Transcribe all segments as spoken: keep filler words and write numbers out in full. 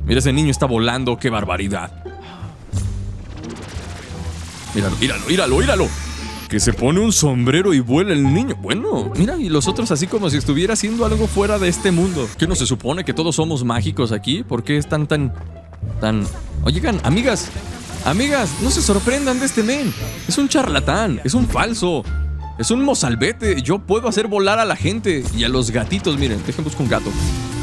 Mira, ese niño está volando, qué barbaridad. Míralo, míralo, míralo, míralo. Que se pone un sombrero y vuela el niño. Bueno, mira, y los otros así como si estuviera haciendo algo fuera de este mundo. ¿Qué no se supone que todos somos mágicos aquí? ¿Por qué están tan... tan... Oigan, amigas, amigas, no se sorprendan de este men. Es un charlatán, es un falso, es un mozalbete. Yo puedo hacer volar a la gente y a los gatitos. Miren, dejen buscar un gato.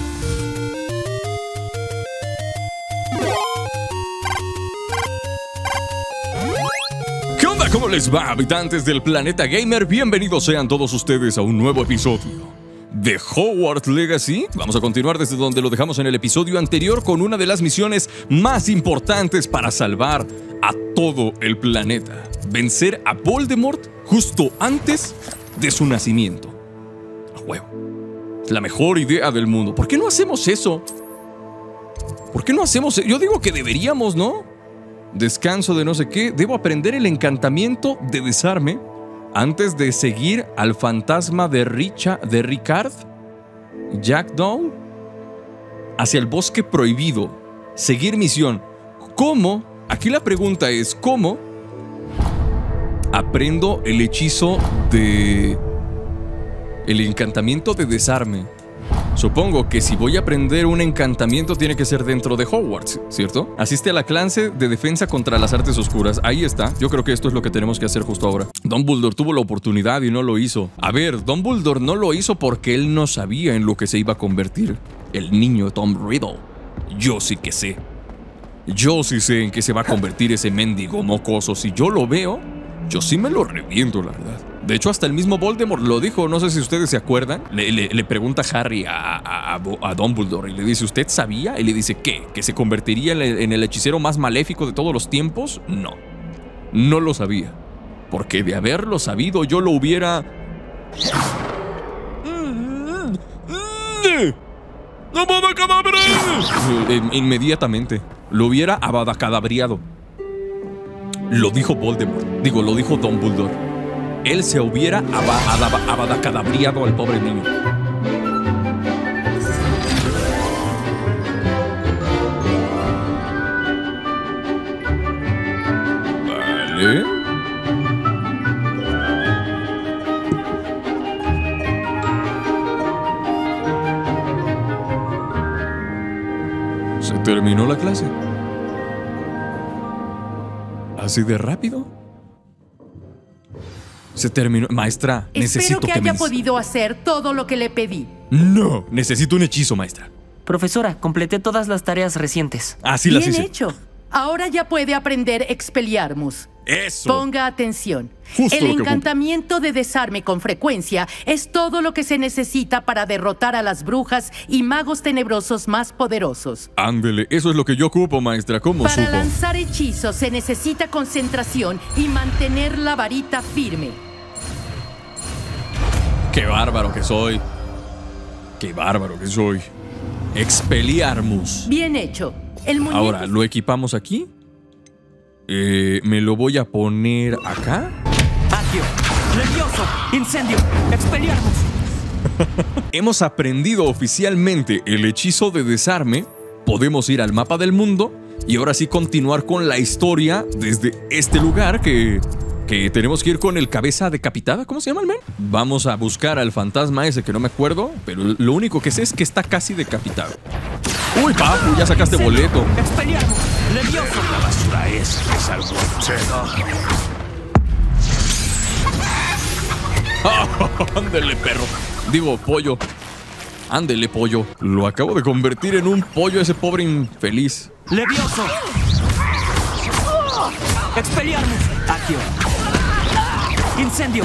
¿Cómo les va, habitantes del planeta gamer? Bienvenidos sean todos ustedes a un nuevo episodio de Hogwarts Legacy. Vamos a continuar desde donde lo dejamos en el episodio anterior con una de las misiones más importantes para salvar a todo el planeta: vencer a Voldemort justo antes de su nacimiento. A huevo. Es la mejor idea del mundo. ¿Por qué no hacemos eso? ¿Por qué no hacemos eso? Yo digo que deberíamos, ¿no? Descanso de no sé qué. Debo aprender el encantamiento de desarme antes de seguir al fantasma de, Richa, de Ricard Jackdaw hacia el bosque prohibido. Seguir misión. ¿Cómo? Aquí la pregunta es: ¿cómo aprendo el hechizo de... el encantamiento de desarme? Supongo que si voy a aprender un encantamiento tiene que ser dentro de Hogwarts, ¿cierto? Asiste a la clase de defensa contra las artes oscuras. Ahí está. Yo creo que esto es lo que tenemos que hacer justo ahora. Dumbledore tuvo la oportunidad y no lo hizo. A ver, Dumbledore no lo hizo porque él no sabía en lo que se iba a convertir el niño Tom Riddle. Yo sí que sé. Yo sí sé en qué se va a convertir ese mendigo mocoso. Si yo lo veo, yo sí me lo reviento, la verdad. De hecho, hasta el mismo Voldemort lo dijo. No sé si ustedes se acuerdan. Le, le, le pregunta Harry a, a, a, a Dumbledore y le dice: ¿usted sabía? Y le dice: ¿qué? ¿Que se convertiría en el, en el hechicero más maléfico de todos los tiempos? No. No lo sabía. Porque de haberlo sabido yo lo hubiera... Inmediatamente. Lo hubiera abadacadabriado. Lo dijo Voldemort. Digo, lo dijo Dumbledore. Él se hubiera abadacadabriado al pobre niño. Vale. Se terminó la clase. ¿Así de rápido? Se terminó. Maestra, Espero necesito que, que haya me... podido hacer todo lo que le pedí. No, necesito un hechizo, maestra. Profesora, completé todas las tareas recientes. Ah, sí, las Bien hice. hecho. Ahora ya puede aprender Expelliarmus. Eso. Ponga atención. Justo El lo que encantamiento de desarme con frecuencia es todo lo que se necesita para derrotar a las brujas y magos tenebrosos más poderosos. Ándele, eso es lo que yo ocupo, maestra. ¿Cómo Para supo? lanzar hechizos se necesita concentración y mantener la varita firme. ¡Qué bárbaro que soy! ¡Qué bárbaro que soy! Expelliarmus. Bien hecho. El muñeco... Ahora, ¿lo equipamos aquí? Eh, ¿Me lo voy a poner acá? Agio, Levioso, Incendio, Expelliarmus. Hemos aprendido oficialmente el hechizo de desarme. Podemos ir al mapa del mundo y ahora sí continuar con la historia desde este lugar que... que tenemos que ir con el cabeza decapitada. ¿Cómo se llama el men? Vamos a buscar al fantasma ese que no me acuerdo, pero lo único que sé es que está casi decapitado. ¡Uy, papu! Ya sacaste boleto. Expelliarmus, Levioso. La basura es, es algo obsceno. Ándele, perro. Digo, pollo. Ándele, pollo. Lo acabo de convertir en un pollo ese pobre infeliz. Levioso. Expelliarmus, Agio. Incendio.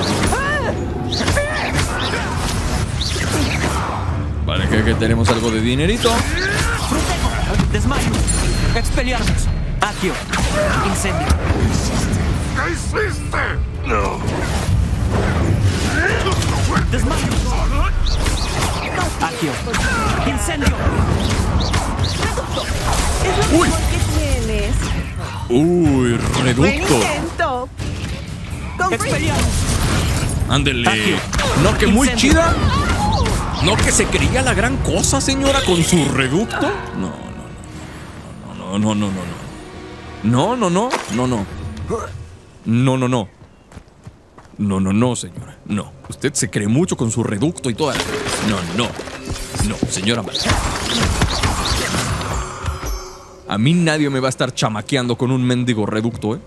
Vale, que, que tenemos algo de dinerito. Frutejo, Desmayo. Expelliarmus, Agio. Incendio. ¿Qué hiciste? No. Desmayo. Agio. Incendio. ¡Uy! ¿Qué tienes? ¡Uy! Buen ¡Reducto! intento. Con Expelliarmus. Ándele. Agio. No, que muy Incendio. chida. No, que se creía la gran cosa, señora, con su reducto. No, no, no. no, no, no, no. No, no, no, no, no. No, no, no. No, no, no, señora. No. Usted se cree mucho con su reducto y toda la... No, no. No, señora Marcia. A mí nadie me va a estar chamaqueando con un mendigo reducto, ¿eh?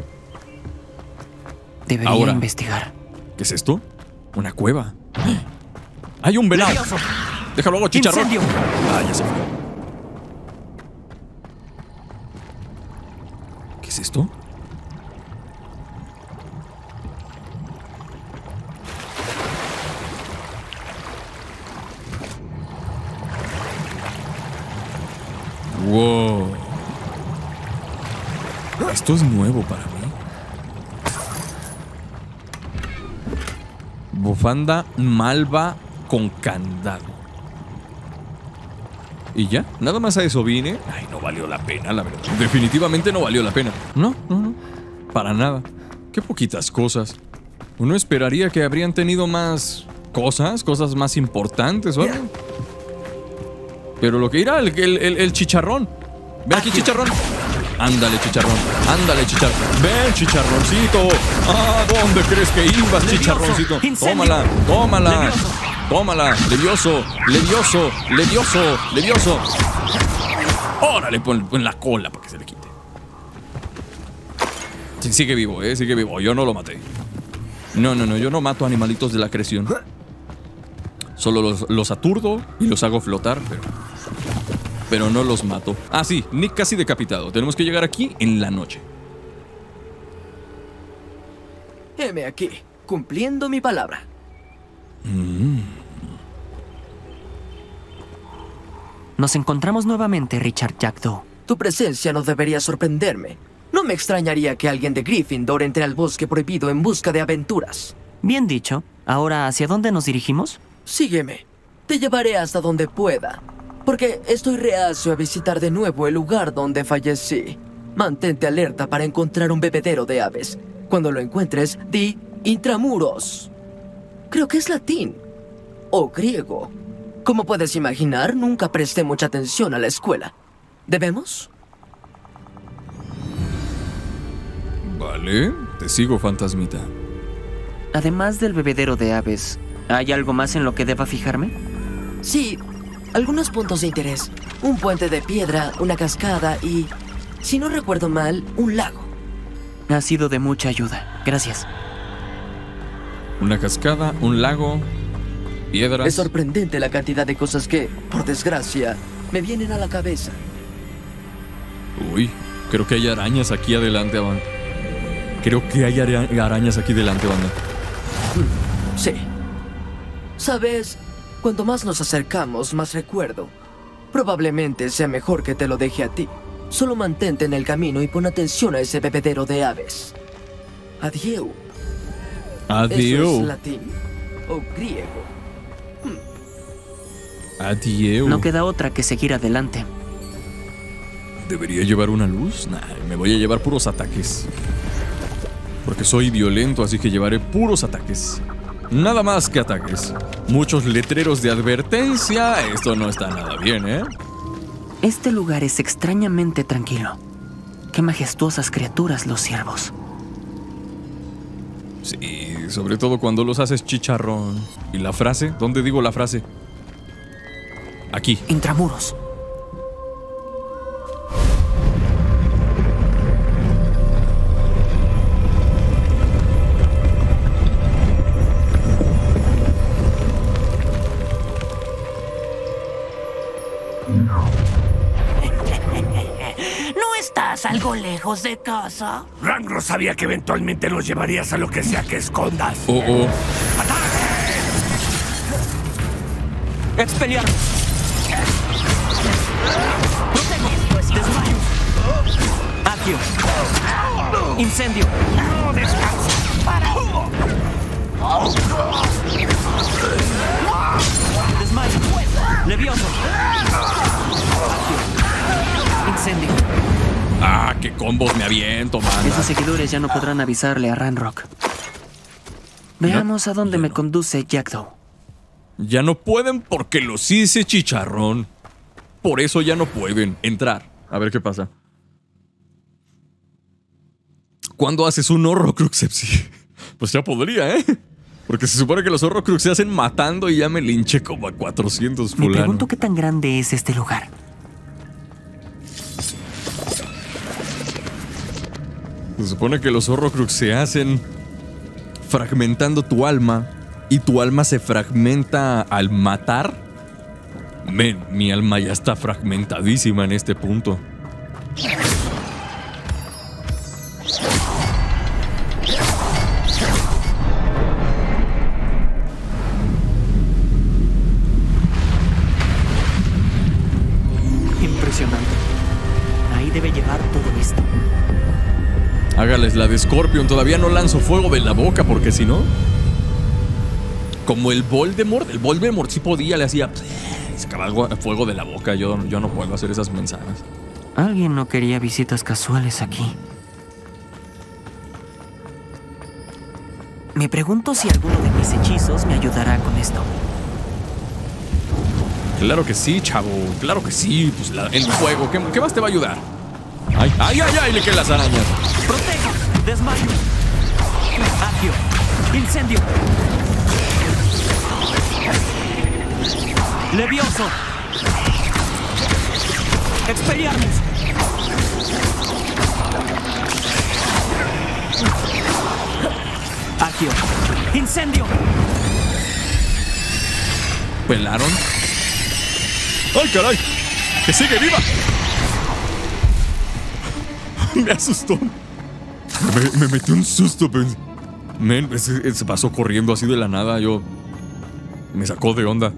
Debería Ahora. investigar. ¿Qué es esto? Una cueva. ¡Hay un venado! ¡Levioso! ¡Déjalo hago chicharrón! ¡Incendio! Ah, ya se fue. ¿Qué es esto? Wow. Esto es nuevo para mí. Bufanda malva con candado. ¿Y ya? Nada más a eso vine. Ay, no valió la pena, la verdad. Definitivamente no valió la pena. No, no, no. Para nada. Qué poquitas cosas. Uno esperaría que habrían tenido más cosas, cosas más importantes, ¿o algo? Pero lo que irá, el, el, el, el chicharrón. Ven aquí, chicharrón. Ándale, chicharrón. Ándale, chicharrón. Ven, chicharroncito. Ah, ¿dónde crees que ibas, chicharroncito? Tómala, tómala. Tómala. Levioso, levioso, levioso, levioso. Órale, pon, pon la cola para que se le quite. Sí, sigue vivo, eh, sigue vivo. Yo no lo maté. No, no, no, yo no mato animalitos de la creación. Solo los, los aturdo y los hago flotar, pero... Pero no los mato. Ah, sí, Nick casi decapitado. Tenemos que llegar aquí en la noche. Heme aquí, cumpliendo mi palabra. Mm. Nos encontramos nuevamente, Richard Jackdaw. Tu presencia no debería sorprenderme. No me extrañaría que alguien de Gryffindor entre al bosque prohibido en busca de aventuras. Bien dicho. Ahora, ¿hacia dónde nos dirigimos? Sígueme. Te llevaré hasta donde pueda. Porque estoy reacio a visitar de nuevo el lugar donde fallecí. Mantente alerta para encontrar un bebedero de aves. Cuando lo encuentres, di Intramuros. Creo que es latín. O griego. Como puedes imaginar, nunca presté mucha atención a la escuela. ¿Debemos? Vale, te sigo, fantasmita. Además del bebedero de aves, ¿hay algo más en lo que deba fijarme? Sí, algunos puntos de interés. Un puente de piedra, una cascada y, si no recuerdo mal, un lago. Ha sido de mucha ayuda. Gracias. Una cascada, un lago, piedras. Es sorprendente la cantidad de cosas que, por desgracia, me vienen a la cabeza. Uy, creo que hay arañas aquí adelante, banda. Creo que hay ara- arañas aquí delante, banda. Sí. ¿Sabes? Cuanto más nos acercamos, más recuerdo. Probablemente sea mejor que te lo deje a ti. Solo mantente en el camino y pon atención a ese bebedero de aves. Adieu. ¿Eso Adiós. es latín o griego? Adiós. No queda otra que seguir adelante. ¿Debería llevar una luz? Nah, me voy a llevar puros ataques. Porque soy violento, así que llevaré puros ataques. Nada más que ataques. Muchos letreros de advertencia. Esto no está nada bien, ¿eh? Este lugar es extrañamente tranquilo. Qué majestuosas criaturas los ciervos. Sí, sobre todo cuando los haces chicharrón. ¿Y la frase? ¿Dónde digo la frase? Aquí. Intramuros. ¿No estás algo lejos de casa? Rangro sabía que eventualmente nos llevarías a lo que sea que escondas. Oh, oh. ¡Expeliarmus! ¡Protego! ¡Desmayo! ¡Accio! ¡Incendio! ¡No descanses! ¡Desmayo! ¡Levioso! ¡Accio! ¡Incendio! Ah, qué combos me aviento, man. Esos seguidores ya no podrán avisarle a Ranrock. Veamos No, a dónde ya me no. conduce Jackdaw. Ya no pueden porque los hice chicharrón. Por eso ya no pueden entrar. A ver qué pasa. ¿Cuándo haces un Horrocrux? Pues ya podría, ¿eh? Porque se supone que los Horrocrux se hacen matando y ya me linché como a cuatrocientos Me fulanos. pregunto qué tan grande es este lugar. Se supone que los Horrocrux se hacen fragmentando tu alma y tu alma se fragmenta al matar. Men, mi alma ya está fragmentadísima en este punto. Impresionante. Ahí debe llevar todo esto. Hágales la de Scorpion. Todavía no lanzo fuego de la boca porque si no... Como el Voldemort. El Voldemort sí podía, le hacía... Sacaba fuego de la boca. Yo, yo no puedo hacer esas mensajes. Alguien no quería visitas casuales aquí. Me pregunto si alguno de mis hechizos me ayudará con esto. Claro que sí, chavo. Claro que sí. Pues la, el fuego. ¿Qué, ¿Qué más te va a ayudar? ¡Ay, ay, ay! ay le quedan las arañas. ¡Protejo! ¡Desmayo! ¡Agio! ¡Incendio! ¡Levioso! ¡Expelliarmus! ¡Agio! ¡Incendio! ¿Pelaron? ¡Ay, caray! ¡Que sigue viva! Me asustó. Me, me metió un susto. Men, ese, se pasó corriendo así de la nada. Yo... Me sacó de onda.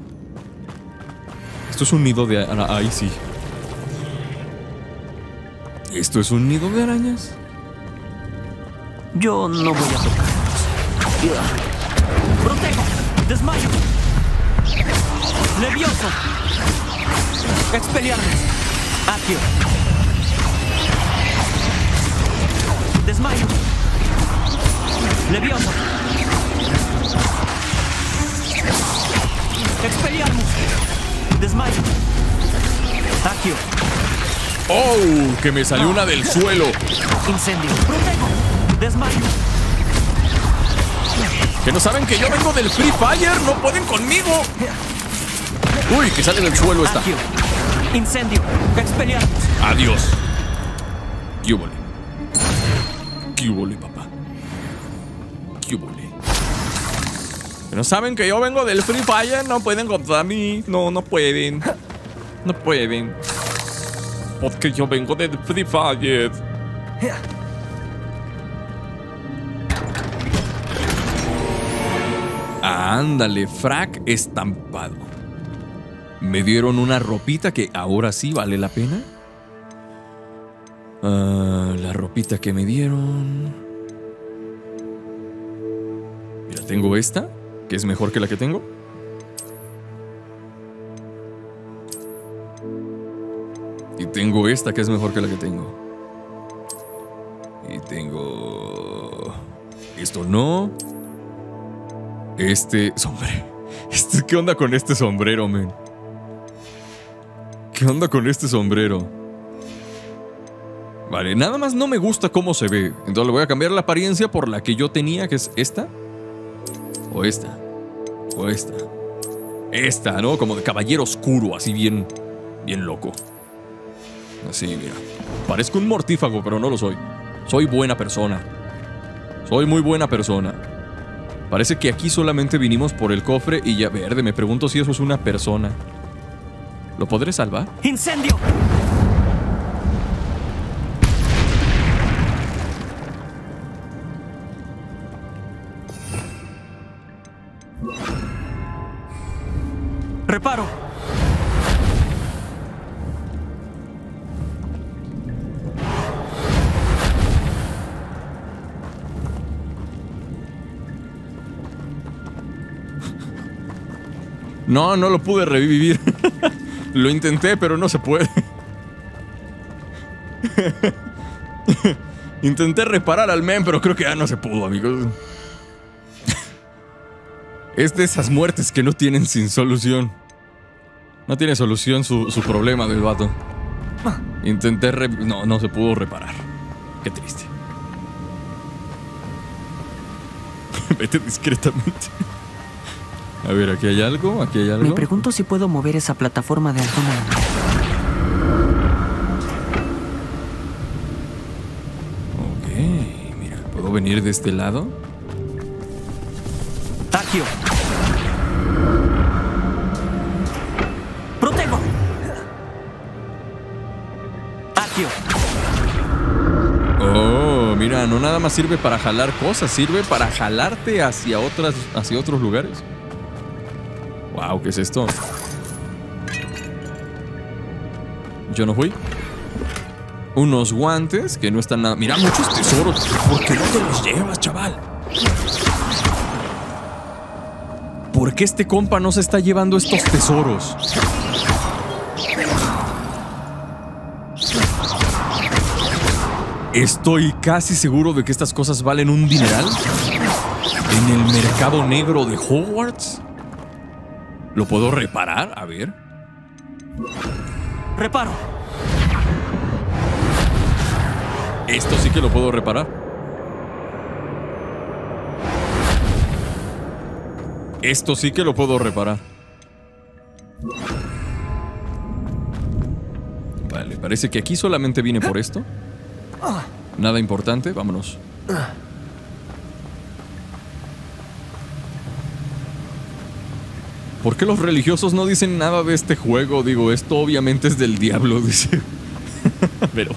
Esto es un nido de arañas. Ahí sí. ¿Esto es un nido de arañas? Yo no voy a tocarlos. ¡Protejo! ¡Desmayo! ¡Levioso! ¡Expelliarmus! ¡Agio! ¡Desmayo! ¡Levioso! ¡Expelliarmus! ¡Desmayo! ¡Agio! ¡Oh! Que me salió una del suelo. ¡Incendio! ¡Protejo! ¡Desmayo! ¿Que no saben que yo vengo del Free Fire? ¡No pueden conmigo! ¡Uy! Que sale del suelo esta. Agio. ¡Incendio! ¡Expelliarmus! ¡Adiós! ¿Qué húbole? ¿Qué húbole, papá? ¿Qué húbole? ¿Que no saben que yo vengo del Free Fire? No pueden contra mí. No, no pueden. No pueden. Porque yo vengo del Free Fire. Ándale, frac estampado. Me dieron una ropita que ahora sí vale la pena. Uh, la ropita que me dieron. Mira, tengo esta, que es mejor que la que tengo. Y tengo esta, que es mejor que la que tengo. Y tengo... Esto no. Este sombrero. Este, ¿qué onda con este sombrero, men? ¿Qué onda con este sombrero? Vale, nada más no me gusta cómo se ve. Entonces le voy a cambiar la apariencia por la que yo tenía, que es esta. O esta. O esta. Esta, ¿no? Como de caballero oscuro, así bien... Bien loco. Así, mira. Parezco un mortífago, pero no lo soy. Soy buena persona. Soy muy buena persona. Parece que aquí solamente vinimos por el cofre y ya verde. Me pregunto si eso es una persona. ¿Lo podré salvar? ¡Incendio! ¡Reparo! No, no lo pude revivir. Lo intenté, pero no se puede. Intenté reparar al men, pero creo que ya no se pudo, amigos. Es de esas muertes que no tienen sin solución. No tiene solución su, su problema del vato. Intenté re... No, no se pudo reparar. Qué triste. Vete discretamente. A ver, aquí hay algo, aquí hay algo. Me pregunto si puedo mover esa plataforma de alguna manera. Ok, mira, ¿puedo venir de este lado? Accio. Protego. Accio. Oh, mira, no nada más sirve para jalar cosas, sirve para jalarte hacia otras, hacia otros lugares. Wow, ¿qué es esto? Yo no fui. Unos guantes que no están nada. Mira, muchos tesoros. ¿Por qué no te los llevas, chaval? ¿Por qué este compa no se está llevando estos tesoros? Estoy casi seguro de que estas cosas valen un dineral. ¿En el mercado negro de Hogwarts? ¿Lo puedo reparar? A ver. Reparo. Esto sí que lo puedo reparar. Esto sí que lo puedo reparar. Vale, parece que aquí solamente vine por esto. Nada importante, vámonos. ¿Por qué los religiosos no dicen nada de este juego? Digo, esto obviamente es del diablo, dice. Pero...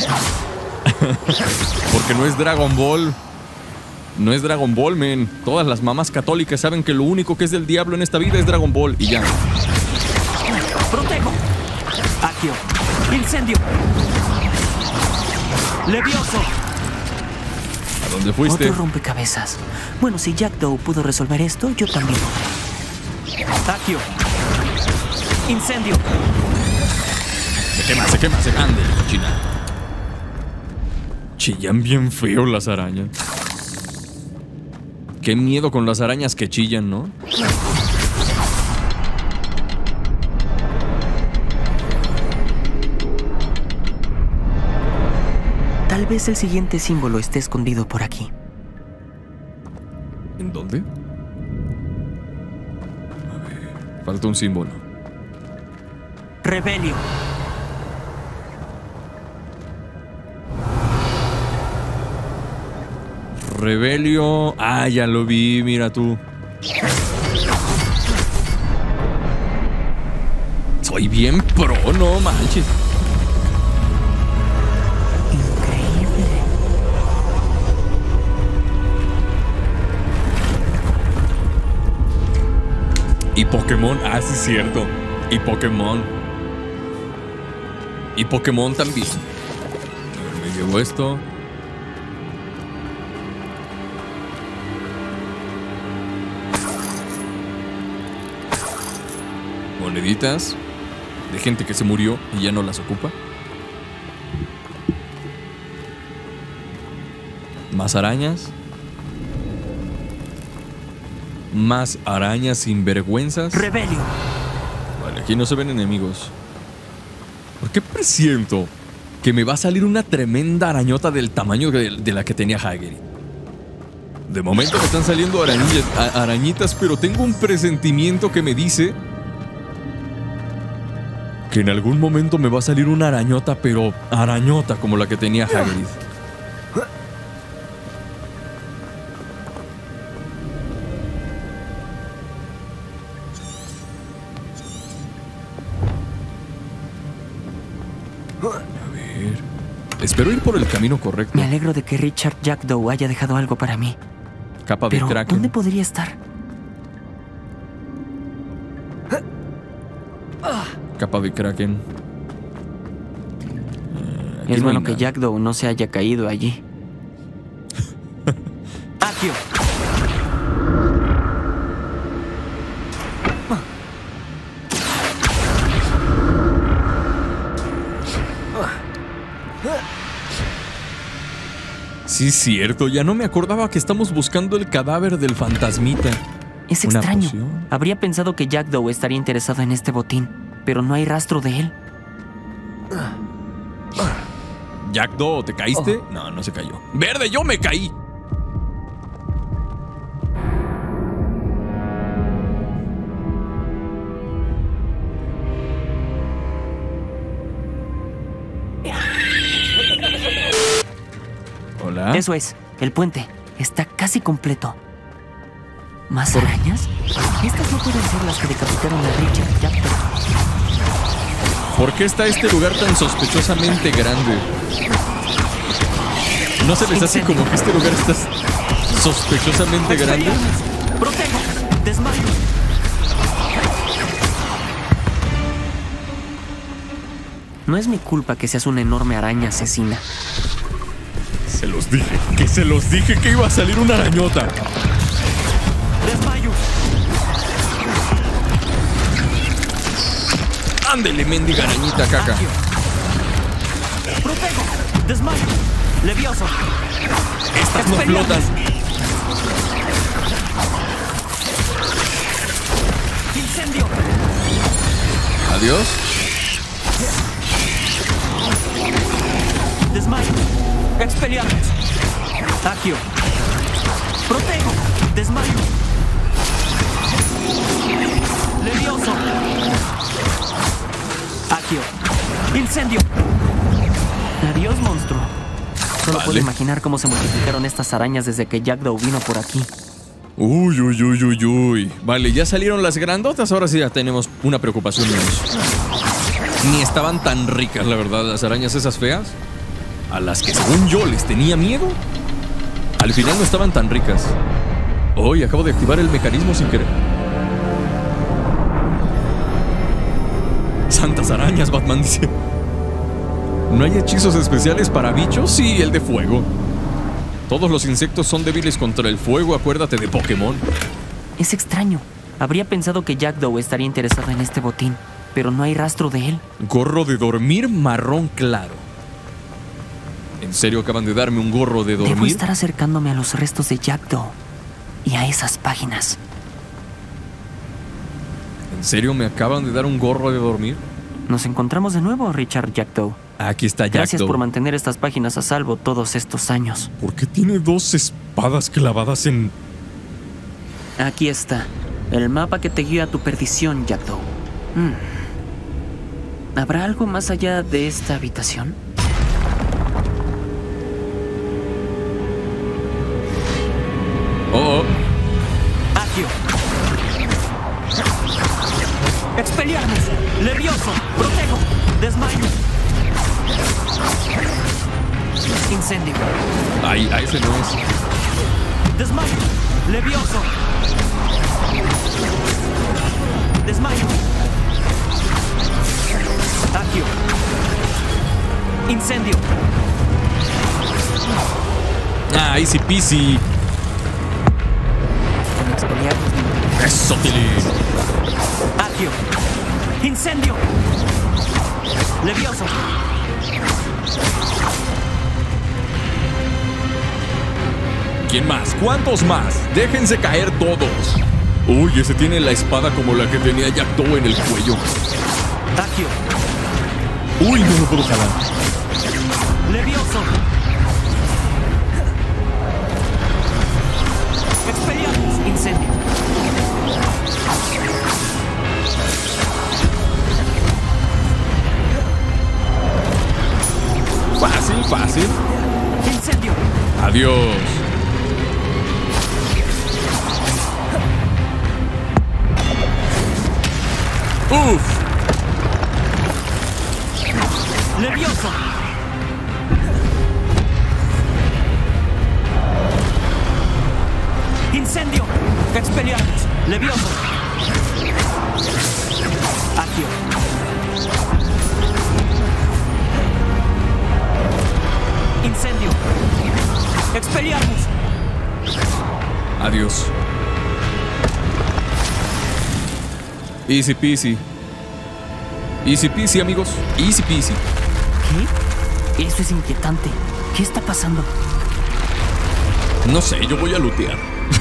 porque no es Dragon Ball. No es Dragon Ball, men. Todas las mamás católicas saben que lo único que es del diablo en esta vida es Dragon Ball. Y ya. Protego. Accio. Incendio. Levioso. ¿A dónde fuiste? Otro rompecabezas. Bueno, si Jackdaw pudo resolver esto, yo también. Accio. Incendio. Se quema, se quema, se ande, cochina. Chillan bien feo las arañas. Qué miedo con las arañas que chillan, ¿no? Tal vez el siguiente símbolo esté escondido por aquí. ¿En dónde? A ver, falta un símbolo. Rebelio. Rebelio. Ah, ya lo vi, mira tú. Soy bien pro, no manches. Increíble. Y Pokémon, ah, sí es cierto. Y Pokémon. Y Pokémon también. A ver, me llevo esto. Moneditas de gente que se murió y ya no las ocupa. Más arañas. Más arañas sinvergüenzas. Rebelio. Vale, aquí no se ven enemigos. ¿Por qué presiento que me va a salir una tremenda arañota del tamaño de, de la que tenía Hagrid? De momento me están saliendo arañillas, a, arañitas, pero tengo un presentimiento que me dice que en algún momento me va a salir una arañota, pero arañota como la que tenía Hagrid. A ver... Espero ir por el camino correcto. Me alegro de que Richard Jackdaw haya dejado algo para mí. Capa de Pero, Kraken. ¿dónde podría estar? Capa de Kraken. Eh, aquí Es no hay bueno que nada. Jackdaw no se haya caído allí. Accio. Sí, cierto. Ya no me acordaba que estamos buscando el cadáver del fantasmita. Es ¿Una extraño. poción? Habría pensado que Jackdaw estaría interesado en este botín, pero no hay rastro de él. Jackdaw, ¿te caíste? No, no se cayó. ¡Verde, yo me caí! Hola. Eso es, el puente. Está casi completo. ¿Más arañas? Estas no pueden ser las que decapitaron a Richard Jackdaw. ¿Por qué está este lugar tan sospechosamente grande? ¿No se les hace como que este lugar está sospechosamente grande? ¡Protejo! ¡Desmayo! No es mi culpa que seas una enorme araña asesina. Se los dije, que se los dije que iba a salir una arañota. ¡Desmayo! Ándele, mendiga arañita, caca. Accio. ¡Protejo! ¡Desmayo! ¡Levioso! Estas no flotan. ¡Incendio! Adiós. ¡Desmayo! ¡Expelliarmus! Accio. ¡Protejo! ¡Desmayo! ¡Levioso! Accio. ¡Incendio! Adiós, monstruo. Solo Vale. puedo imaginar cómo se multiplicaron estas arañas desde que Jackdaw vino por aquí. Uy, uy, uy, uy, uy. Vale, ya salieron las grandotas. Ahora sí ya tenemos una preocupación menos. Ni estaban tan ricas, la verdad, las arañas esas feas. A las que según yo les tenía miedo. Al final no estaban tan ricas. Hoy acabo de activar el mecanismo sin querer. Santas arañas, Batman dice. ¿No hay hechizos especiales para bichos? Sí, el de fuego. Todos los insectos son débiles contra el fuego, acuérdate de Pokémon. Es extraño. Habría pensado que Jackdaw estaría interesado en este botín, pero no hay rastro de él. Gorro de dormir marrón claro. ¿En serio acaban de darme un gorro de dormir? Debo estar acercándome a los restos de Jackdaw y a esas páginas. ¿En serio me acaban de dar un gorro de dormir? Nos encontramos de nuevo, Richard Jackdaw. Aquí está Jackdaw. Gracias por mantener estas páginas a salvo todos estos años. ¿Por qué tiene dos espadas clavadas en...? Aquí está, el mapa que te guía a tu perdición, Jackdaw. Hmm. ¿Habrá algo más allá de esta habitación? Oh, oh. Accio. Expelliarmus. Levioso. Protejo. Desmayo. Incendio. Ay, a ese no es. Desmayo. Levioso. Desmayo. Accio. Incendio. Ah, easy peasy. Eso, Tilly. Accio. Incendio. Levioso. ¿Quién más? ¿Cuántos más? Déjense caer todos. Uy, ese tiene la espada como la que tenía Jackdaw en el cuello. Accio. Uy, no lo puedo jalar. Levioso. Expelliarmus. Incendio. Fácil, fácil. Incendio. Adiós. Uf. Levioso. Incendio. Expelliarmus. Levioso. Accio. Incendio. Expelliarmus. Adiós. Easy peasy. Easy peasy, amigos. Easy peasy. ¿Qué? Eso es inquietante. ¿Qué está pasando? No sé, yo voy a lootear.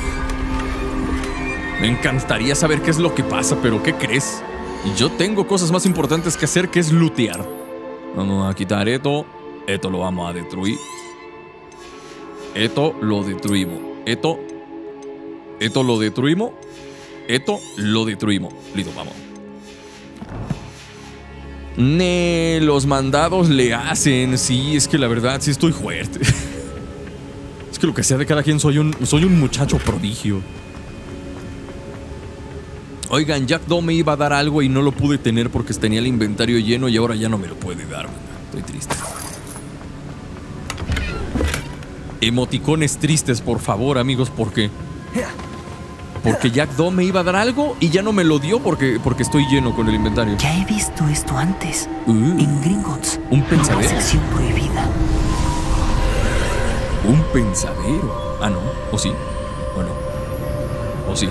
Me encantaría saber qué es lo que pasa, pero ¿qué crees? Yo tengo cosas más importantes que hacer, que es lootear. Vamos a quitar esto. Esto lo vamos a destruir. Esto lo destruimos. Esto. Esto lo destruimos. Esto lo destruimos. Listo, vamos. Ne, los mandados le hacen. Sí, es que la verdad sí estoy fuerte. que lo que sea de cada quien, soy un, soy un muchacho prodigio. Oigan, Jackdaw me iba a dar algo y no lo pude tener porque tenía el inventario lleno y ahora ya no me lo puede dar. Estoy triste. Emoticones tristes, por favor, amigos, ¿por qué? Porque Jackdaw me iba a dar algo y ya no me lo dio porque, porque estoy lleno con el inventario. Ya he visto esto antes. Uh, en Gringotts. Un pensadero. Una sección prohibida. Un pensadero. Ah, no. ¿O sí? ¿O no? ¿O sí?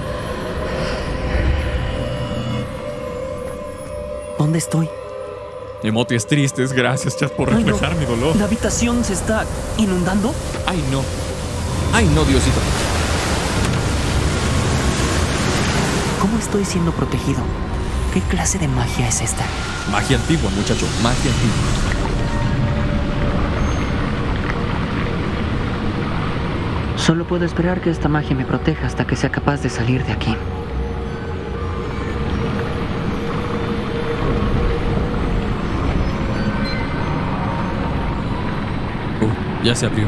¿Dónde estoy? Emotes tristes, gracias, chat, por Ay, reflejar no. mi dolor. ¿La habitación se está inundando? Ay, no. Ay, no, Diosito. ¿Cómo estoy siendo protegido? ¿Qué clase de magia es esta? Magia antigua, muchacho. Magia antigua. Solo puedo esperar que esta magia me proteja hasta que sea capaz de salir de aquí. Uh, ya se abrió.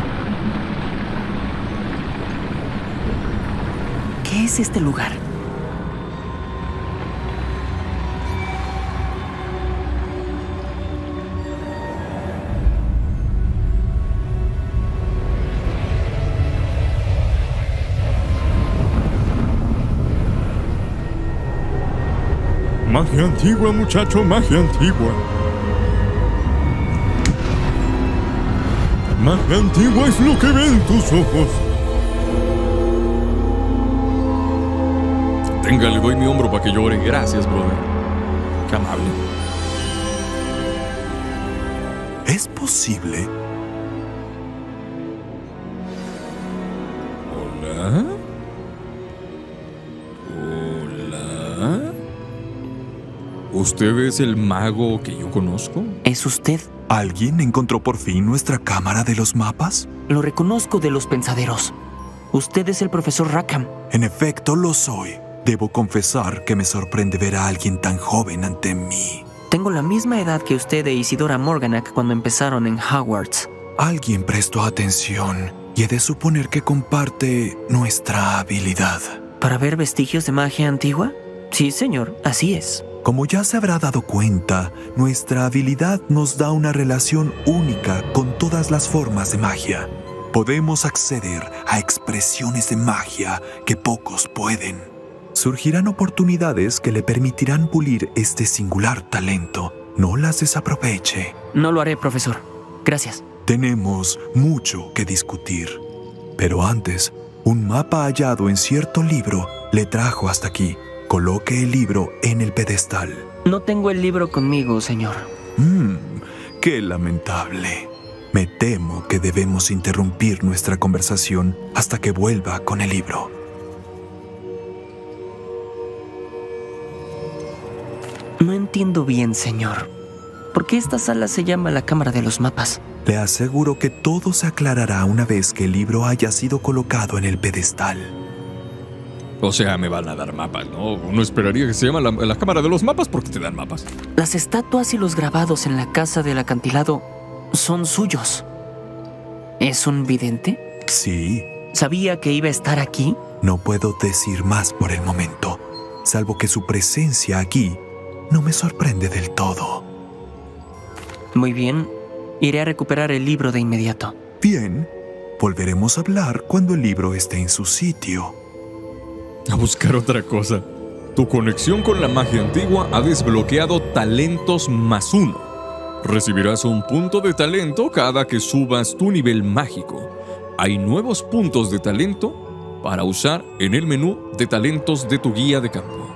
¿Qué es este lugar? Magia antigua, muchacho, magia antigua. Magia antigua es lo que ven tus ojos. Tenga, le doy mi hombro para que llore. Gracias, brother. Qué amable. ¿Es posible? ¿Hola? ¿Hola? ¿Usted es el mago que yo conozco? ¿Es usted? ¿Alguien encontró por fin nuestra cámara de los mapas? Lo reconozco de los pensaderos. Usted es el profesor Rackham. En efecto, lo soy. Debo confesar que me sorprende ver a alguien tan joven ante mí. Tengo la misma edad que usted e Isidora Morganach cuando empezaron en Hogwarts. Alguien prestó atención y he de suponer que comparte nuestra habilidad. ¿Para ver vestigios de magia antigua? Sí, señor, así es. Como ya se habrá dado cuenta, nuestra habilidad nos da una relación única con todas las formas de magia. Podemos acceder a expresiones de magia que pocos pueden. Surgirán oportunidades que le permitirán pulir este singular talento. No las desaproveche. No lo haré, profesor. Gracias. Tenemos mucho que discutir. Pero antes, un mapa hallado en cierto libro le trajo hasta aquí. Coloque el libro en el pedestal. No tengo el libro conmigo, señor. Mmm, qué lamentable. Me temo que debemos interrumpir nuestra conversación hasta que vuelva con el libro. No entiendo bien, señor. ¿Por qué esta sala se llama la Cámara de los Mapas? Le aseguro que todo se aclarará una vez que el libro haya sido colocado en el pedestal. O sea, me van a dar mapas, ¿no? Uno esperaría que se llama la, la Cámara de los Mapas porque te dan mapas. Las estatuas y los grabados en la casa del acantilado son suyos. ¿Es un vidente? Sí. ¿Sabía que iba a estar aquí? No puedo decir más por el momento, salvo que su presencia aquí no me sorprende del todo. Muy bien. Iré a recuperar el libro de inmediato. Bien. Volveremos a hablar cuando el libro esté en su sitio. A buscar otra cosa. Tu conexión con la magia antigua ha desbloqueado talentos más uno. Recibirás un punto de talento cada que subas tu nivel mágico. Hay nuevos puntos de talento para usar en el menú de talentos de tu guía de campo.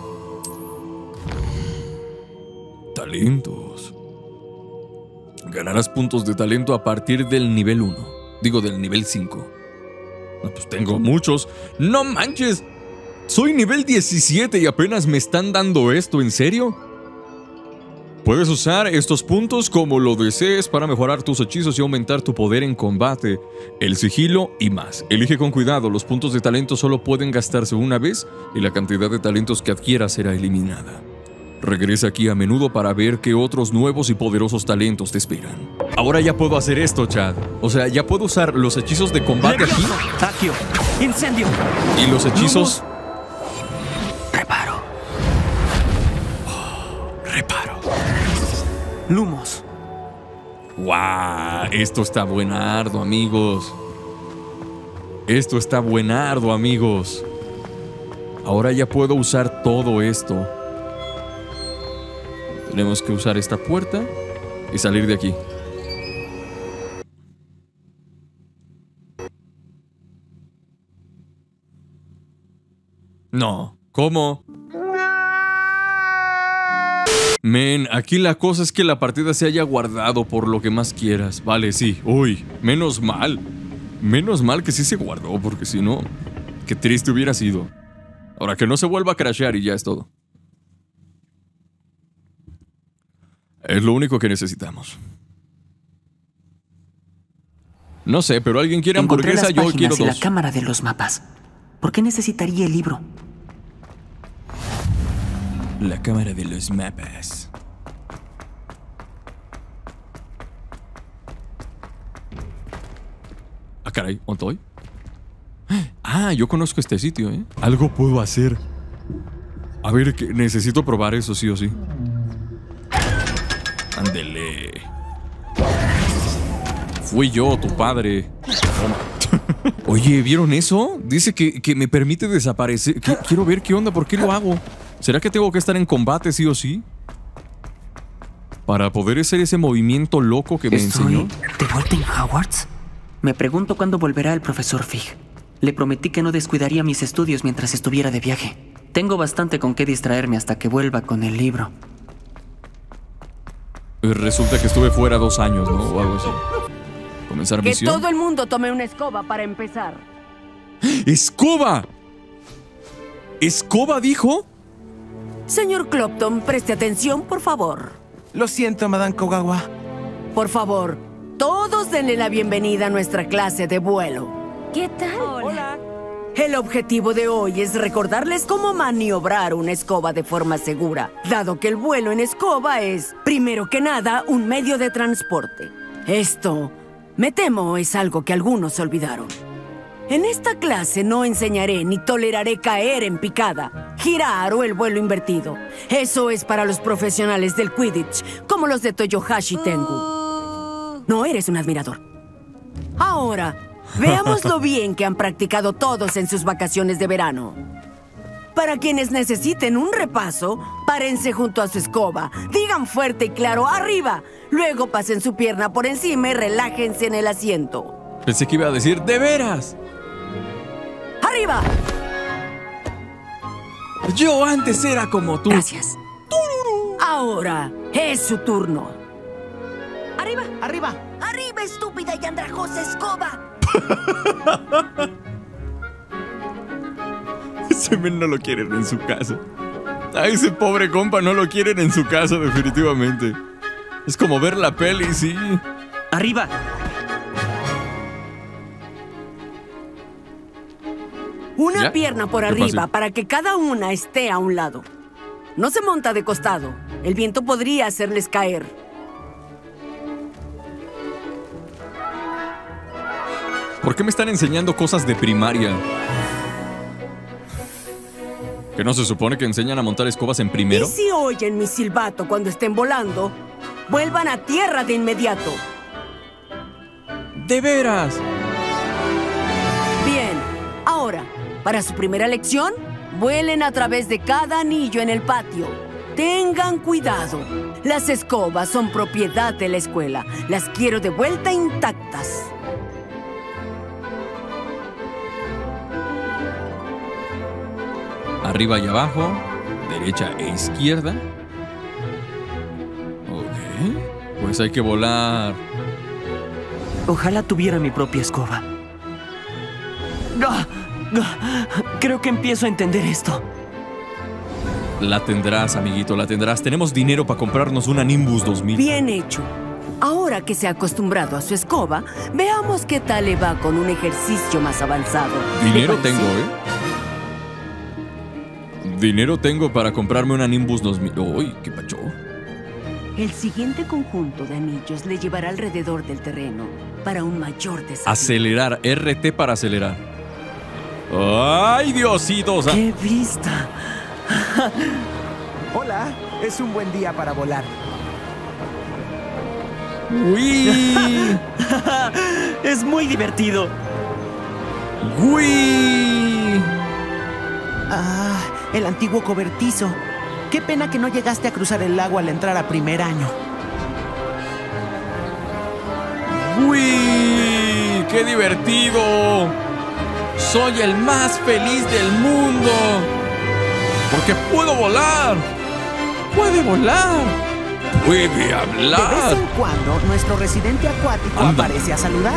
Talentos. Ganarás puntos de talento a partir del nivel uno. Digo, del nivel cinco. No, pues tengo muchos. ¡No manches! Soy nivel diecisiete y apenas me están dando esto, ¿en serio? Puedes usar estos puntos como lo desees para mejorar tus hechizos y aumentar tu poder en combate, el sigilo y más. Elige con cuidado, los puntos de talento solo pueden gastarse una vez y la cantidad de talentos que adquieras será eliminada. Regresa aquí a menudo para ver qué otros nuevos y poderosos talentos te esperan. Ahora ya puedo hacer esto, Chad. O sea, ya puedo usar los hechizos de combate aquí. Accio. Incendio. Y los hechizos... Reparo. Oh, reparo. Lumos. ¡Guau! Esto está buenardo, amigos. Esto está buenardo, amigos. Ahora ya puedo usar todo esto. Tenemos que usar esta puerta y salir de aquí. No. ¿Cómo? Men, aquí la cosa es que la partida se haya guardado por lo que más quieras. Vale, sí. Uy, menos mal. Menos mal que sí se guardó, porque si no, qué triste hubiera sido. Ahora que no se vuelva a crashear y ya es todo. Es lo único que necesitamos. No sé, pero alguien quiere Encontré hamburguesa, las yo páginas quiero y dos. la cámara de los mapas. ¿Por qué necesitaría el libro? La cámara de los mapas. Ah, caray, ¿dónde estoy? Ah, yo conozco este sitio, ¿eh? Algo puedo hacer. A ver, que necesito probar eso sí o sí. Ándele. Fui yo, tu padre. Oye, ¿vieron eso? Dice que, que me permite desaparecer. Que, quiero ver qué onda, ¿por qué lo hago? ¿Será que tengo que estar en combate sí o sí? Para poder hacer ese movimiento loco que me ¿Estoy enseñó. de vuelta en Hogwarts? Me pregunto cuándo volverá el profesor Fig. Le prometí que no descuidaría mis estudios mientras estuviera de viaje. Tengo bastante con qué distraerme hasta que vuelva con el libro. Resulta que estuve fuera dos años, ¿no? O algo así. Comenzar Que misión. todo el mundo tome una escoba para empezar. ¡Escoba! ¿Escoba dijo? Señor Clopton, preste atención, por favor. Lo siento, Madame Kogawa. Por favor, todos denle la bienvenida a nuestra clase de vuelo. ¿Qué tal? Hola. El objetivo de hoy es recordarles cómo maniobrar una escoba de forma segura, dado que el vuelo en escoba es, primero que nada, un medio de transporte. Esto, me temo, es algo que algunos olvidaron. En esta clase no enseñaré ni toleraré caer en picada, girar o el vuelo invertido. Eso es para los profesionales del Quidditch, como los de Toyohashi Tengu. No eres un admirador. Ahora, veamos lo bien que han practicado todos en sus vacaciones de verano. Para quienes necesiten un repaso, párense junto a su escoba, digan fuerte y claro ¡arriba! Luego pasen su pierna por encima y relájense en el asiento. Pensé que iba a decir ¡de veras! ¡Arriba! Yo antes era como tú. Gracias. Ahora es su turno. ¡Arriba! ¡Arriba! ¡Arriba, estúpida y andrajosa escoba! Ese men no lo quieren en su casa. A ese pobre compa no lo quieren en su casa, definitivamente. Es como ver la peli, sí. ¡Arriba! Una ¿Ya? pierna por Qué arriba fácil. para que cada una esté a un lado. No se monta de costado. El viento podría hacerles caer. ¿Por qué me están enseñando cosas de primaria? ¿Que no se supone que enseñan a montar escobas en primero? Y si oyen mi silbato cuando estén volando, vuelvan a tierra de inmediato. ¡De veras! Bien, ahora, para su primera lección, vuelen a través de cada anillo en el patio. Tengan cuidado. Las escobas son propiedad de la escuela. Las quiero de vuelta intactas. Arriba y abajo, derecha e izquierda. Ok, pues hay que volar. Ojalá tuviera mi propia escoba. ¡Ah! ¡Ah! Creo que empiezo a entender esto. La tendrás, amiguito, la tendrás. Tenemos dinero para comprarnos una Nimbus dos mil. Bien hecho. Ahora que se ha acostumbrado a su escoba, veamos qué tal le va con un ejercicio más avanzado. Dinero ¿Le tengo, parece? ¿eh? Dinero tengo para comprarme una Nimbus dos mil. Uy, qué pacho. El siguiente conjunto de anillos le llevará alrededor del terreno para un mayor desafío. Acelerar, R T para acelerar. ¡Ay, Diositos! ¡Qué vista! Hola, es un buen día para volar. ¡Uy! Es muy divertido. ¡Uy! Ah, el antiguo cobertizo. Qué pena que no llegaste a cruzar el lago al entrar a primer año. ¡Uy! ¡Qué divertido! Soy el más feliz del mundo. Porque puedo volar. Puede volar. Puede hablar. De vez en cuando, nuestro residente acuático Anda. aparece a saludar.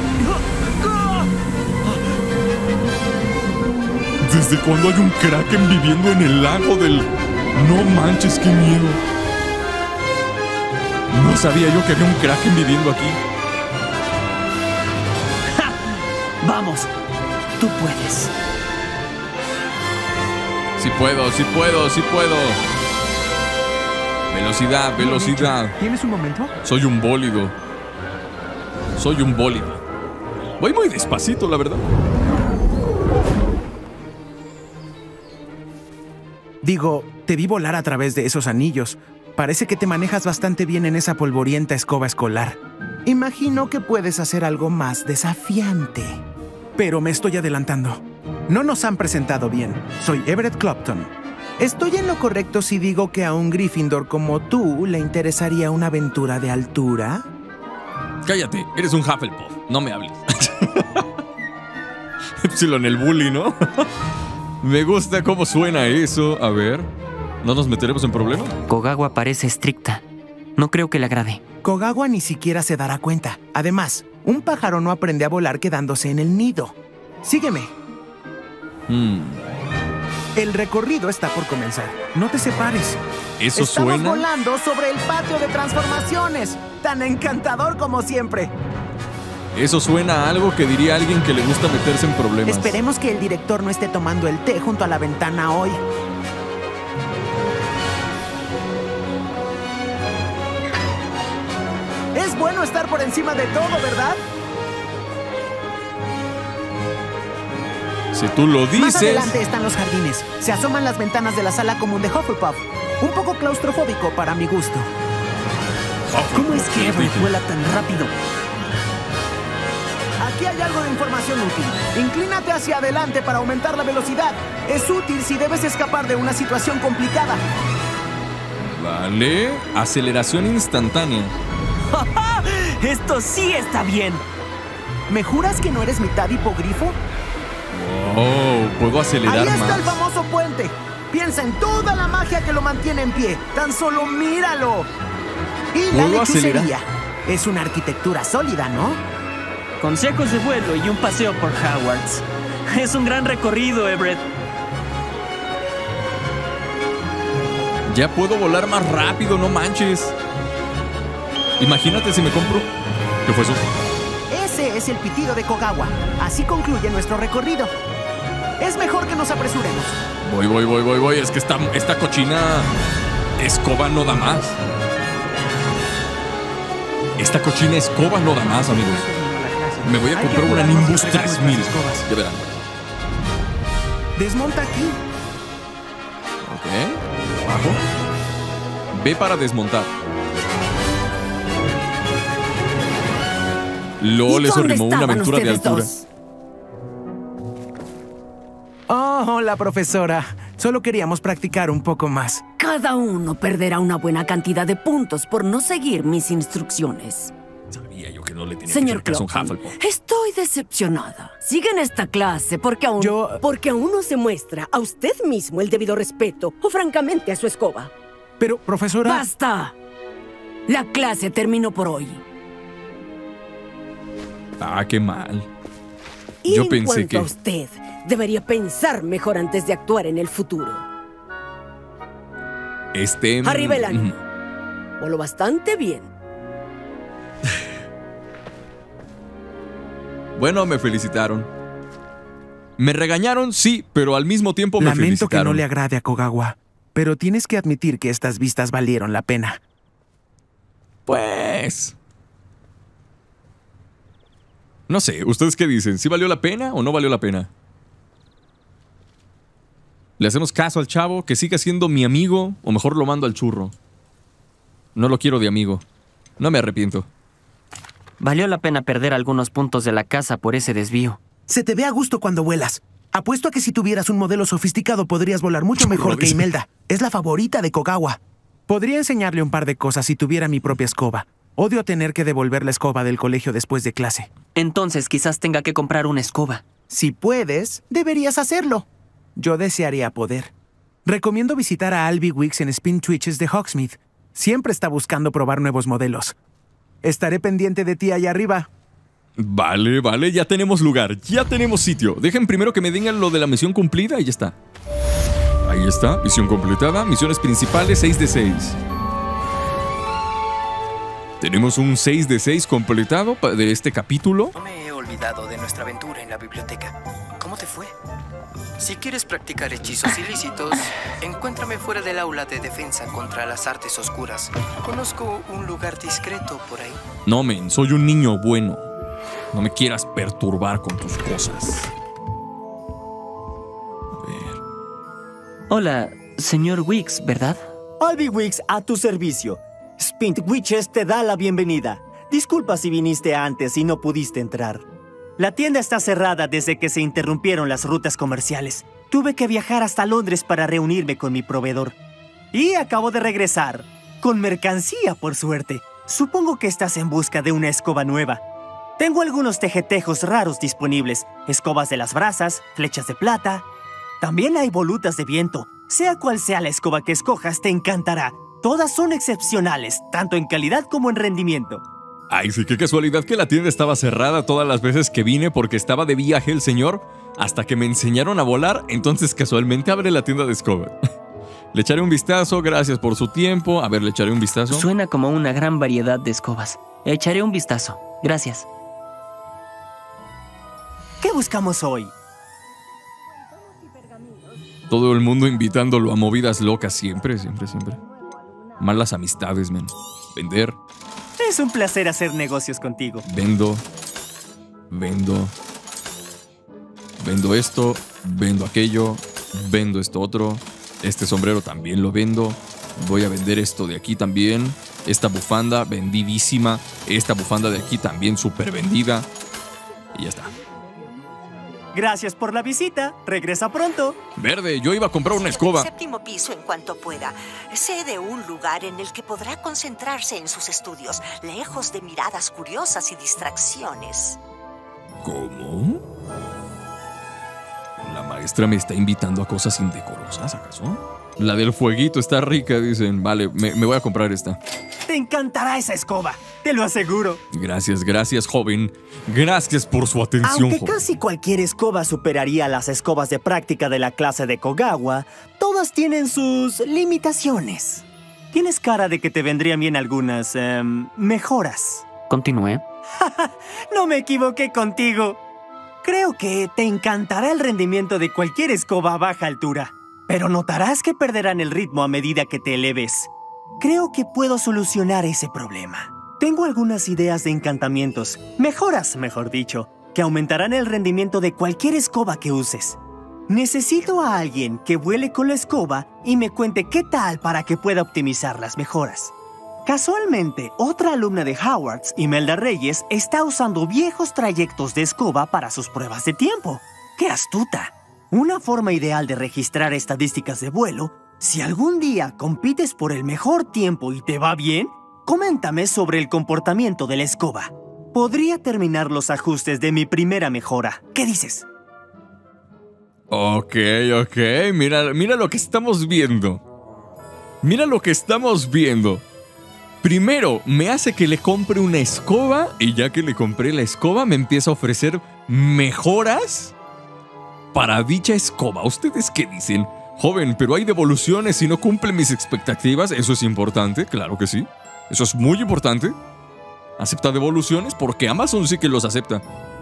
¿Desde cuándo hay un kraken viviendo en el lago del... No manches, qué miedo? No sabía yo que había un kraken viviendo aquí. ¡Ja! ¡Vamos! Tú puedes. Sí puedo, sí puedo, sí puedo. Velocidad, velocidad. ¿Tienes un momento? Soy un bólido. Soy un bólido. Voy muy despacito, la verdad. Digo, te vi volar a través de esos anillos. Parece que te manejas bastante bien en esa polvorienta escoba escolar. Imagino que puedes hacer algo más desafiante. Pero me estoy adelantando. No nos han presentado bien. Soy Everett Clopton. ¿Estoy en lo correcto si digo que a un Gryffindor como tú le interesaría una aventura de altura? Cállate, eres un Hufflepuff. No me hables. Epsilon el bully, ¿no? Me gusta cómo suena eso. A ver, ¿no nos meteremos en problemas? Kogawa parece estricta. No creo que le agrade. Kogawa ni siquiera se dará cuenta. Además, un pájaro no aprende a volar quedándose en el nido. Sígueme. Hmm. El recorrido está por comenzar. No te separes. ¿Eso Estamos suena? volando sobre el patio de transformaciones. Tan encantador como siempre. Eso suena a algo que diría alguien que le gusta meterse en problemas. Esperemos que el director no esté tomando el té junto a la ventana hoy. Es bueno estar por encima de todo, ¿verdad? Si tú lo dices... Más adelante están los jardines. Se asoman las ventanas de la sala común de Hufflepuff. Un poco claustrofóbico para mi gusto. ¿Cómo es que Everett vuela tan rápido? Aquí hay algo de información útil. Inclínate hacia adelante para aumentar la velocidad. Es útil si debes escapar de una situación complicada. Vale. Aceleración instantánea. ¡Esto sí está bien! ¿Me juras que no eres mitad hipogrifo? Oh, puedo acelerar Ahí está más. el famoso puente. Piensa en toda la magia que lo mantiene en pie. Tan solo míralo. Y la ¿Puedo lechucería. acelerar? Es una arquitectura sólida, ¿no? Consejos de vuelo y un paseo por Hogwarts. Es un gran recorrido, Everett. Ya puedo volar más rápido, no manches. Imagínate si me compro... ¿Qué fue eso? Ese es el pitido de Kogawa. Así concluye nuestro recorrido. Es mejor que nos apresuremos. Voy, voy, voy, voy, voy. Es que esta, esta cochina escoba no da más. Esta cochina escoba no da más, amigos. Me voy a comprar una Nimbus tres mil. Ya verán. Desmonta aquí. Ok. Abajo. B para desmontar. LOL, eso rimó una aventura de altura. Dos? Oh, hola, profesora. Solo queríamos practicar un poco más. Cada uno perderá una buena cantidad de puntos por no seguir mis instrucciones. Sabía yo que no le tenía Señor que hacer caso a un Clopton, Hufflepuff. estoy decepcionada. Sigan esta clase porque aún... Yo... Porque aún no se muestra a usted mismo el debido respeto o francamente a su escoba. Pero, profesora... ¡Basta! La clase terminó por hoy. Ah, qué mal. Y Yo en pensé cuanto que... a usted, debería pensar mejor antes de actuar en el futuro. Este... Arriba el mm, ánimo. Voló bastante bien. Bueno, me felicitaron. Me regañaron, sí, pero al mismo tiempo me Lamento felicitaron. que no le agrade a Kogawa, pero tienes que admitir que estas vistas valieron la pena. Pues... no sé, ¿ustedes qué dicen? ¿Sí valió la pena o no valió la pena? ¿Le hacemos caso al chavo, que siga siendo mi amigo, o mejor lo mando al churro? No lo quiero de amigo. No me arrepiento. Valió la pena perder algunos puntos de la casa por ese desvío. Se te ve a gusto cuando vuelas. Apuesto a que si tuvieras un modelo sofisticado podrías volar mucho mejor que Imelda. Es la favorita de Kogawa. Podría enseñarle un par de cosas si tuviera mi propia escoba. Odio tener que devolver la escoba del colegio después de clase. Entonces quizás tenga que comprar una escoba. Si puedes, deberías hacerlo. Yo desearía poder. Recomiendo visitar a Albie Weeks en Spin Twitches de Hogsmeade. Siempre está buscando probar nuevos modelos. Estaré pendiente de ti allá arriba. Vale, vale, ya tenemos lugar, ya tenemos sitio. Dejen primero que me digan lo de la misión cumplida y ya está. Ahí está, misión completada, misiones principales seis de seis. Tenemos un seis de seis completado de este capítulo. No me he olvidado de nuestra aventura en la biblioteca. ¿Cómo te fue? Si quieres practicar hechizos ilícitos, encuéntrame fuera del aula de defensa contra las artes oscuras. Conozco un lugar discreto por ahí. No, men, soy un niño bueno. No me quieras perturbar con tus cosas. A ver. Hola, señor Weeks, ¿verdad? Albie Weeks, a tu servicio. Spint Witches te da la bienvenida. Disculpa si viniste antes y no pudiste entrar. La tienda está cerrada desde que se interrumpieron las rutas comerciales. Tuve que viajar hasta Londres para reunirme con mi proveedor. Y acabo de regresar. Con mercancía, por suerte. Supongo que estás en busca de una escoba nueva. Tengo algunos tejetejos raros disponibles. Escobas de las brasas, flechas de plata. También hay volutas de viento. Sea cual sea la escoba que escojas, te encantará. Todas son excepcionales, tanto en calidad como en rendimiento. Ay, sí, qué casualidad que la tienda estaba cerrada todas las veces que vine porque estaba de viaje el señor hasta que me enseñaron a volar, entonces casualmente abre la tienda de escoba. Le echaré un vistazo, gracias por su tiempo. A ver, le echaré un vistazo. Suena como una gran variedad de escobas. Echaré un vistazo, gracias. ¿Qué buscamos hoy? Todo el mundo invitándolo a movidas locas siempre, siempre, siempre. Malas amistades, men. Vender. Es un placer hacer negocios contigo. Vendo. Vendo. Vendo esto. Vendo aquello. Vendo esto otro. Este sombrero también lo vendo. Voy a vender esto de aquí también. Esta bufanda, vendidísima. Esta bufanda de aquí también súper vendida. Y ya está. Gracias por la visita. Regresa pronto. Verde, yo iba a comprar una escoba. Séptimo piso en cuanto pueda. Sé de un lugar en el que podrá concentrarse en sus estudios, lejos de miradas curiosas y distracciones. ¿Cómo? ¿La maestra me está invitando a cosas indecorosas, acaso? La del fueguito está rica, dicen. Vale, me, me voy a comprar esta. Te encantará esa escoba, te lo aseguro. Gracias, gracias, joven. Gracias por su atención, Aunque joven. casi cualquier escoba superaría las escobas de práctica de la clase de Kogawa, todas tienen sus limitaciones. Tienes cara de que te vendrían bien algunas eh, mejoras. Continúe. No me equivoqué contigo. Creo que te encantará el rendimiento de cualquier escoba a baja altura, pero notarás que perderán el ritmo a medida que te eleves. Creo que puedo solucionar ese problema. Tengo algunas ideas de encantamientos, mejoras, mejor dicho, que aumentarán el rendimiento de cualquier escoba que uses. Necesito a alguien que vuele con la escoba y me cuente qué tal para que pueda optimizar las mejoras. Casualmente, otra alumna de Hogwarts, Imelda Reyes, está usando viejos trayectos de escoba para sus pruebas de tiempo. ¡Qué astuta! Una forma ideal de registrar estadísticas de vuelo. Si algún día compites por el mejor tiempo y te va bien, coméntame sobre el comportamiento de la escoba. Podría terminar los ajustes de mi primera mejora. ¿Qué dices? Ok, ok. Mira, mira lo que estamos viendo. Mira lo que estamos viendo. Primero, me hace que le compre una escoba y ya que le compré la escoba me empieza a ofrecer mejoras para dicha escoba. ¿Ustedes qué dicen? Joven, pero hay devoluciones y no cumple mis expectativas. ¿Eso es importante? Claro que sí. Eso es muy importante. ¿Acepta devoluciones? Porque Amazon sí que los acepta.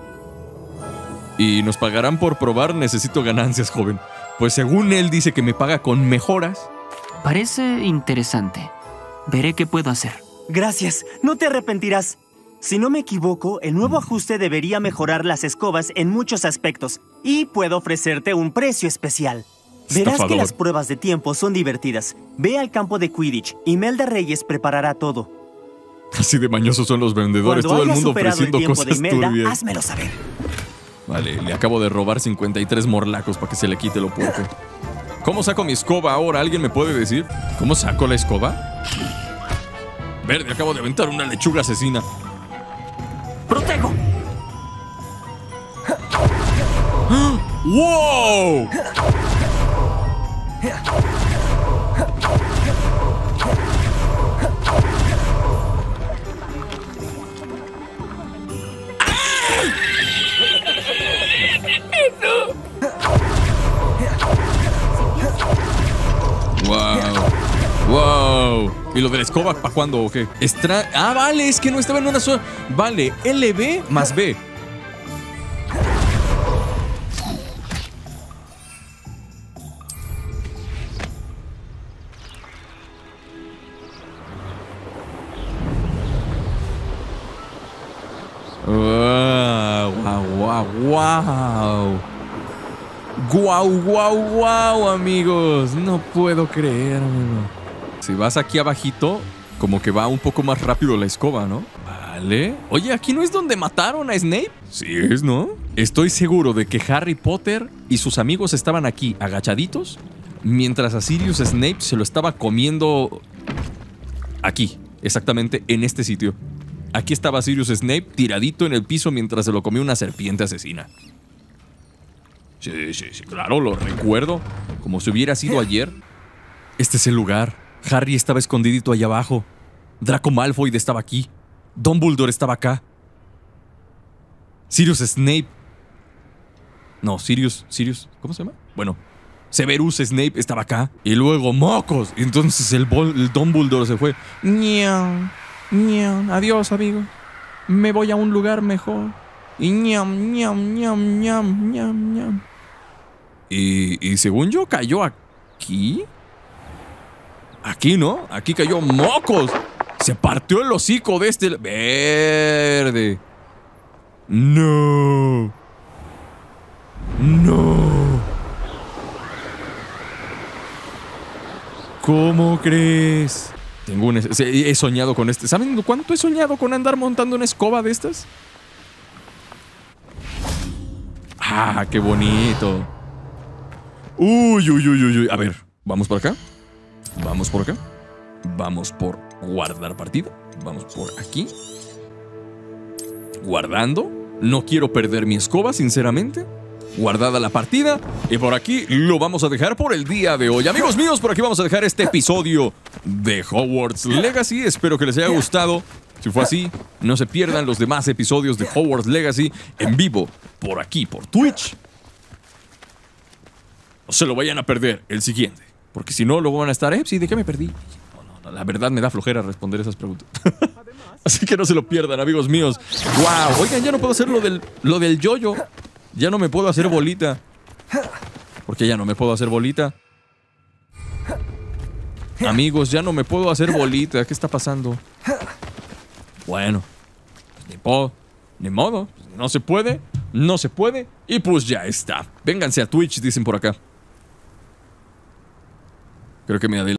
Y nos pagarán por probar. Necesito ganancias, joven. Pues según él dice que me paga con mejoras. Parece interesante. Veré qué puedo hacer. Gracias, no te arrepentirás. Si no me equivoco, el nuevo ajuste debería mejorar las escobas en muchos aspectos y puedo ofrecerte un precio especial. Verás Estafador. que las pruebas de tiempo son divertidas. Ve al campo de Quidditch y Imelda Reyes preparará todo. Así de mañosos son los vendedores. Cuando Todo el hayas mundo superado el ofreciendo tiempo cosas de Imelda, turbias. házmelo saber. Vale, le acabo de robar cincuenta y tres morlacos para que se le quite lo puerco. ¿Cómo saco mi escoba ahora? ¿Alguien me puede decir? ¿Cómo saco la escoba? Verde, acabo de aventar una lechuga asesina. ¡Protejo! ¡Wow! Wow. Wow. ¿Y lo de la escoba para cuándo o qué? Estra ah, vale, es que no estaba en una sola. Vale, L B más B. Wow, wow, wow. Guau, guau, guau, amigos. No puedo creérmelo. Si vas aquí abajito, como que va un poco más rápido la escoba, ¿no? Vale. Oye, ¿aquí no es donde mataron a Snape? Sí es, ¿no? Estoy seguro de que Harry Potter y sus amigos estaban aquí agachaditos, mientras a Sirius Snape se lo estaba comiendo aquí, exactamente en este sitio. Aquí estaba Sirius Snape tiradito en el piso mientras se lo comió una serpiente asesina. Sí, sí, sí, claro, lo recuerdo. Como si hubiera sido ayer. Este es el lugar. Harry estaba escondidito allá abajo. Draco Malfoy estaba aquí. Dumbledore estaba acá. Sirius Snape. No, Sirius, Sirius, ¿cómo se llama? Bueno, Severus Snape estaba acá. Y luego, ¡mocos! Y entonces el, el Dumbledore se fue. Ñam, ñam, adiós, amigo. Me voy a un lugar mejor. Y ñam, ñam, ñam, ñam, ñam, ñam. Y, y según yo, cayó aquí. Aquí, ¿no? Aquí cayó mocos. Se partió el hocico de este... Verde. No. No. ¿Cómo crees? Tengo un... He soñado con este... ¿Saben cuánto he soñado con andar montando una escoba de estas? Ah, qué bonito. Uy, uy, uy, uy, uy. A ver, vamos por acá. Vamos por acá. Vamos por guardar partida. Vamos por aquí. Guardando. No quiero perder mi escoba, sinceramente. Guardada la partida. Y por aquí lo vamos a dejar por el día de hoy. Amigos míos, por aquí vamos a dejar este episodio de Hogwarts Legacy. Espero que les haya gustado. Si fue así, no se pierdan los demás episodios de Hogwarts Legacy en vivo por aquí, por Twitch. No se lo vayan a perder el siguiente, porque si no, luego van a estar, eh, sí, ¿de qué me perdí? No, no, no, la verdad me da flojera responder esas preguntas. Así que no se lo pierdan, amigos míos. ¡Wow! Oigan, ya no puedo hacer lo del, lo del yo-yo. Ya no me puedo hacer bolita. ¿Por qué ya no me puedo hacer bolita? Amigos, ya no me puedo hacer bolita. ¿Qué está pasando? Bueno, pues ni puedo, ni modo. No se puede, no se puede. Y pues ya está. Vénganse a Twitch, dicen por acá. Creo que me adelanté.